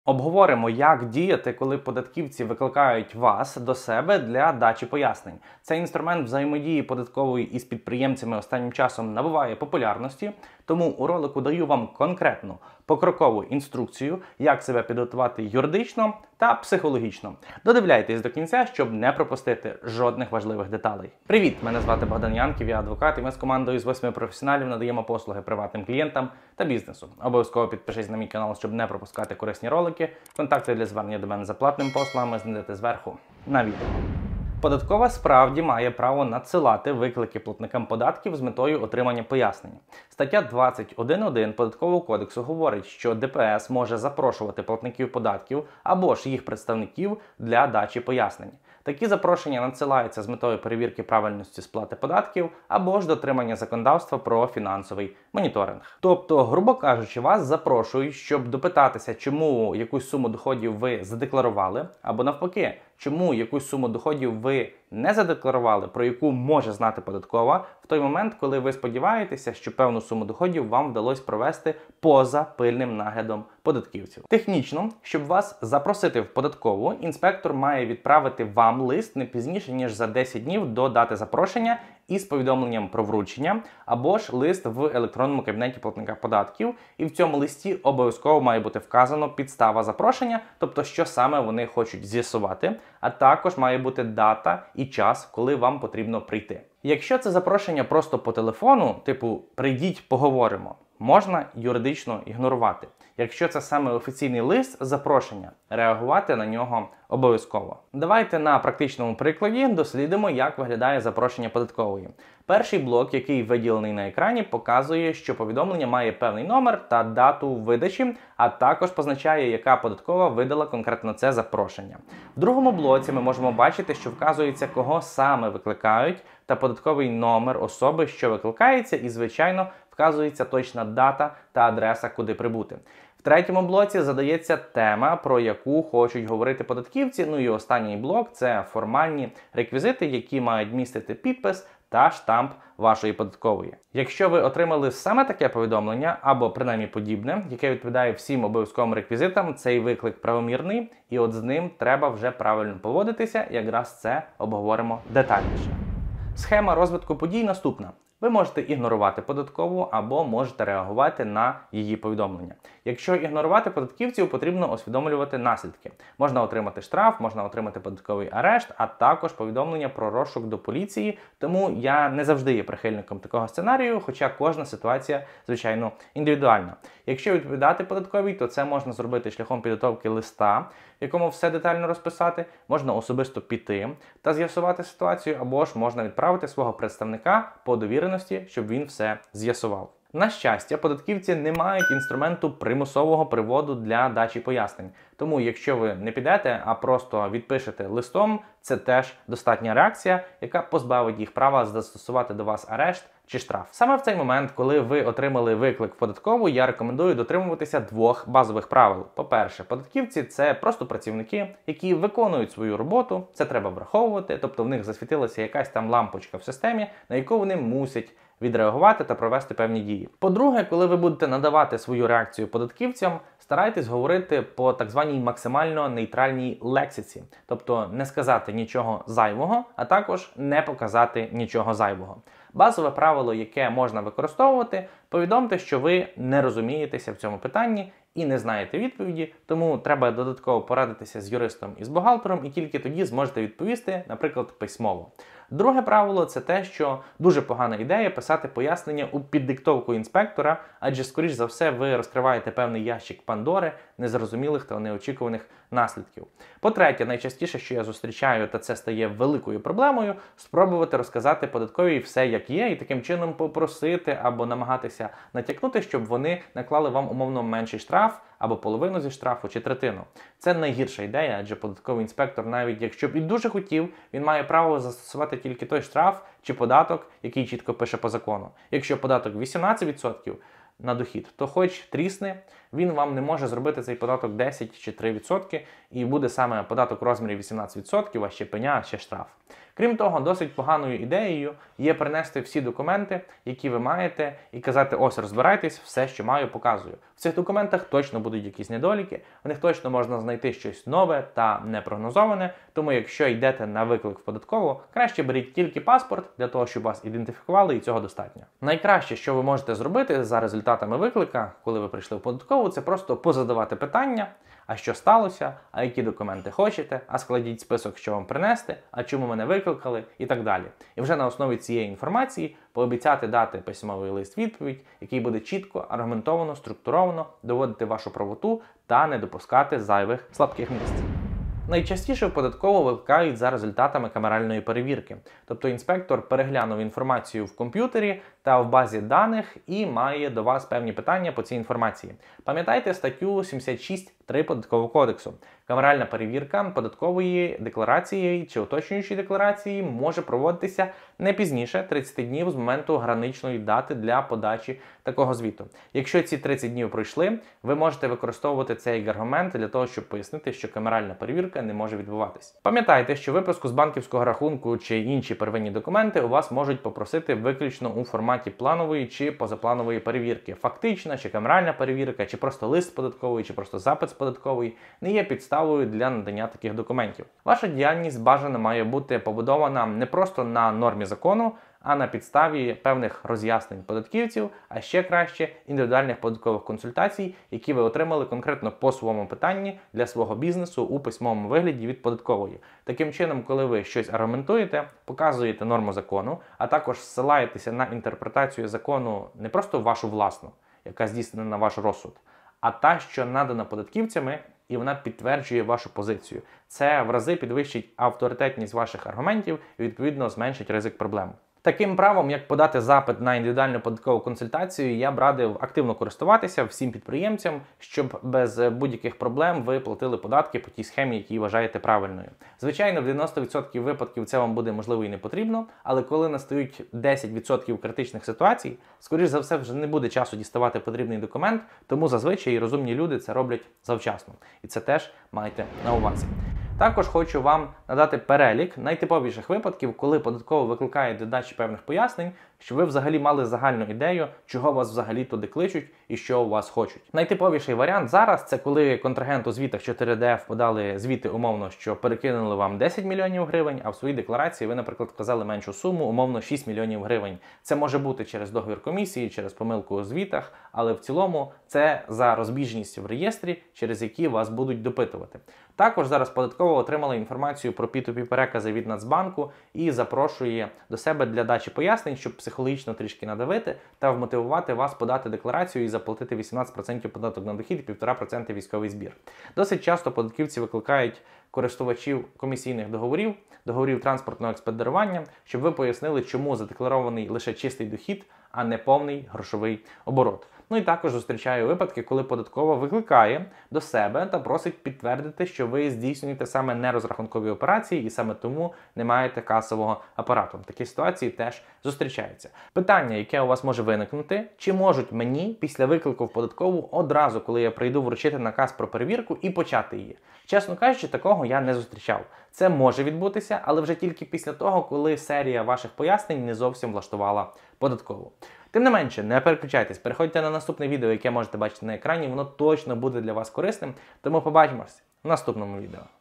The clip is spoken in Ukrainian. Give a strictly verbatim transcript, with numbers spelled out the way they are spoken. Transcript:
Обговоримо, як діяти, коли податківці викликають вас до себе для дачі пояснень. Цей інструмент взаємодії податкової із підприємцями останнім часом набуває популярності, тому у ролику даю вам конкретну покрокову інструкцію, як себе підготувати юридично та психологічно. Додивляйтесь до кінця, щоб не пропустити жодних важливих деталей. Привіт! Мене звати Богдан Янків, я адвокат, і ми з командою з восьми професіоналів надаємо послуги приватним клієнтам та бізнесу. Обов'язково підпишись на мій канал, щоб не пропускати корисні ролики. Контакти для звернення до мене за платними послугами знайдете зверху на відео. Податкова справді має право надсилати виклики платникам податків з метою отримання пояснень. Стаття двадцять один точка один Податкового кодексу говорить, що Д П С може запрошувати платників податків або ж їх представників для дачі пояснень. Такі запрошення надсилаються з метою перевірки правильності сплати податків або ж дотримання законодавства про фінансовий моніторинг. Тобто, грубо кажучи, вас запрошують, щоб допитатися, чому якусь суму доходів ви задекларували, або навпаки, чому якусь суму доходів ви не задекларували, про яку може знати податкова, в той момент, коли ви сподіваєтеся, що певну суму доходів вам вдалося провести поза пильним наглядом податківців. Технічно, щоб вас запросити в податкову, інспектор має відправити вам лист не пізніше, ніж за десять днів до дати запрошення із повідомленням про вручення, або ж лист в електронному кабінеті платника податків, і в цьому листі обов'язково має бути вказано підстава запрошення, тобто що саме вони хочуть з'ясувати, а також має бути дата і час, коли вам потрібно прийти. Якщо це запрошення просто по телефону, типу «прийдіть, поговоримо», можна юридично ігнорувати. Якщо це саме офіційний лист запрошення, реагувати на нього обов'язково. Давайте на практичному прикладі дослідимо, як виглядає запрошення податкової. Перший блок, який виділений на екрані, показує, що повідомлення має певний номер та дату видачі, а також позначає, яка податкова видала конкретно це запрошення. В другому блоці ми можемо бачити, що вказується, кого саме викликають, та податковий номер особи, що викликається, і, звичайно, вказується точна дата та адреса, куди прибути. В третьому блоці задається тема, про яку хочуть говорити податківці. Ну і останній блок – це формальні реквізити, які мають містити підпис та штамп вашої податкової. Якщо ви отримали саме таке повідомлення, або принаймні подібне, яке відповідає всім обов'язковим реквізитам, цей виклик правомірний, і от з ним треба вже правильно поводитися, якраз це обговоримо детальніше. Схема розвитку подій наступна. Ви можете ігнорувати податкову або можете реагувати на її повідомлення. Якщо ігнорувати податківців, потрібно усвідомлювати наслідки. Можна отримати штраф, можна отримати податковий арешт, а також повідомлення про розшук до поліції, тому я не завжди є прихильником такого сценарію, хоча кожна ситуація, звичайно, індивідуальна. Якщо відповідати податковій, то це можна зробити шляхом підготовки листа, в якому все детально розписати, можна особисто піти та з'ясувати ситуацію, або ж можна відправити свого представника по довіреності, щоб він все з'ясував. На щастя, податківці не мають інструменту примусового приводу для дачі пояснень. Тому, якщо ви не підете, а просто відпишете листом, це теж достатня реакція, яка позбавить їх права застосувати до вас арешт чи штраф. Саме в цей момент, коли ви отримали виклик в податкову, я рекомендую дотримуватися двох базових правил. По-перше, податківці – це просто працівники, які виконують свою роботу, це треба враховувати, тобто в них засвітилася якась там лампочка в системі, на яку вони мусять відреагувати та провести певні дії. По-друге, коли ви будете надавати свою реакцію податківцям, старайтесь говорити по так званій максимально нейтральній лексиці, тобто не сказати нічого зайвого, а також не показати нічого зайвого. Базове правило, яке можна використовувати, повідомте, що ви не розумієтеся в цьому питанні і не знаєте відповіді, тому треба додатково порадитися з юристом і з бухгалтером, і тільки тоді зможете відповісти, наприклад, письмово. Друге правило – це те, що дуже погана ідея писати пояснення у піддиктовку інспектора, адже, скоріш за все, ви розкриваєте певний ящик Пандори незрозумілих та неочікуваних наслідків. По-третє, найчастіше, що я зустрічаю, та це стає великою проблемою, спробувати розказати податковій все, як є, і таким чином попросити або намагатися натякнути, щоб вони наклали вам умовно менший штраф, або половину зі штрафу, чи третину. Це найгірша ідея, адже податковий інспектор, навіть якщо б і дуже хотів, він має право застосувати тільки той штраф чи податок, який чітко пише по закону. Якщо податок вісімнадцять відсотків, на дохід, то хоч трісне, він вам не може зробити цей податок десять чи три відсотки, і буде саме податок у розмірі вісімнадцять відсотків, а ще пеня, а ще штраф. Крім того, досить поганою ідеєю є принести всі документи, які ви маєте, і казати: ось, розбирайтесь, все, що маю, показую. В цих документах точно будуть якісь недоліки, в них точно можна знайти щось нове та непрогнозоване, тому якщо йдете на виклик в податкову, краще беріть тільки паспорт, для того, щоб вас ідентифікували, і цього достатньо. Найкраще, що ви можете зробити за результатами виклика, коли ви прийшли в податкову, це просто позадавати питання: а що сталося, а які документи хочете, а складіть список, що вам принести, а чому мене викликали, і так далі. І вже на основі цієї інформації пообіцяти дати письмовий лист-відповідь, який буде чітко, аргументовано, структуровано доводити вашу правоту та не допускати зайвих слабких місць. Найчастіше в податкову викликають за результатами камеральної перевірки. Тобто інспектор переглянув інформацію в комп'ютері та в базі даних і має до вас певні питання по цій інформації. Пам'ятайте статтю сімдесят шість точка три Податкового кодексу. Камеральна перевірка податкової декларації чи уточнюючої декларації може проводитися не пізніше тридцяти днів з моменту граничної дати для подачі такого звіту. Якщо ці тридцять днів пройшли, ви можете використовувати цей аргумент для того, щоб пояснити, що камеральна перевірка не може відбуватись. Пам'ятайте, що виписку з банківського рахунку чи інші первинні документи у вас можуть попросити виключно у форматі планової чи позапланової перевірки. Фактична чи камеральна перевірка, чи просто лист податковий, чи просто запит з податкової не є підставою для надання таких документів. Ваша діяльність бажано має бути побудована не просто на нормі закону, а на підставі певних роз'яснень податківців, а ще краще індивідуальних податкових консультацій, які ви отримали конкретно по своєму питанні для свого бізнесу у письмовому вигляді від податкової. Таким чином, коли ви щось аргументуєте, показуєте норму закону, а також ссилаєтеся на інтерпретацію закону не просто вашу власну, яка здійснена на ваш розсуд, а та, що надана податківцями, і вона підтверджує вашу позицію. Це в рази підвищить авторитетність ваших аргументів і, відповідно, зменшить ризик проблем. Таким правом, як подати запит на індивідуальну податкову консультацію, я б радив активно користуватися всім підприємцям, щоб без будь-яких проблем ви платили податки по тій схемі, які вважаєте правильною. Звичайно, в дев'яносто відсотків випадків це вам буде можливо і не потрібно, але коли настають десять відсотків критичних ситуацій, скоріш за все вже не буде часу діставати потрібний документ, тому зазвичай розумні люди це роблять завчасно. І це теж майте на увазі. Також хочу вам надати перелік найтиповіших випадків, коли податково викликає до дачі певних пояснень, щоб ви взагалі мали загальну ідею, чого вас взагалі туди кличуть і що у вас хочуть. Найтиповіший варіант зараз – це коли контрагент у звітах чотири де еф подали звіти умовно, що перекинули вам десять мільйонів гривень, а в своїй декларації ви, наприклад, вказали меншу суму, умовно шість мільйонів гривень. Це може бути через договір комісії, через помилку у звітах, але в цілому це за розбіжність в реєстрі, через які вас будуть допитувати. Також зараз податково отримала інформацію про пі ту пі перекази від Нацбанку і запрошує до себе для дачі пояснень, щоб психологічно трішки надавити та вмотивувати вас подати декларацію і заплатити вісімнадцять відсотків податок на дохід і півтора відсотка військовий збір. Досить часто податківці викликають користувачів комісійних договорів, договорів транспортного експедирування, щоб ви пояснили, чому задекларований лише чистий дохід, а не повний грошовий оборот. Ну і також зустрічаю випадки, коли податкова викликає до себе та просить підтвердити, що ви здійснюєте саме нерозрахункові операції і саме тому не маєте касового апарату. Такі ситуації теж зустрічаються. Питання, яке у вас може виникнути: чи можуть мені після виклику в податкову одразу, коли я прийду, вручити наказ про перевірку і почати її? Чесно кажучи, такого я не зустрічав. Це може відбутися, але вже тільки після того, коли серія ваших пояснень не зовсім влаштувала податкову. Тим не менше, не переключайтесь, переходьте на наступне відео, яке можете бачити на екрані, воно точно буде для вас корисним, тому побачимось в наступному відео.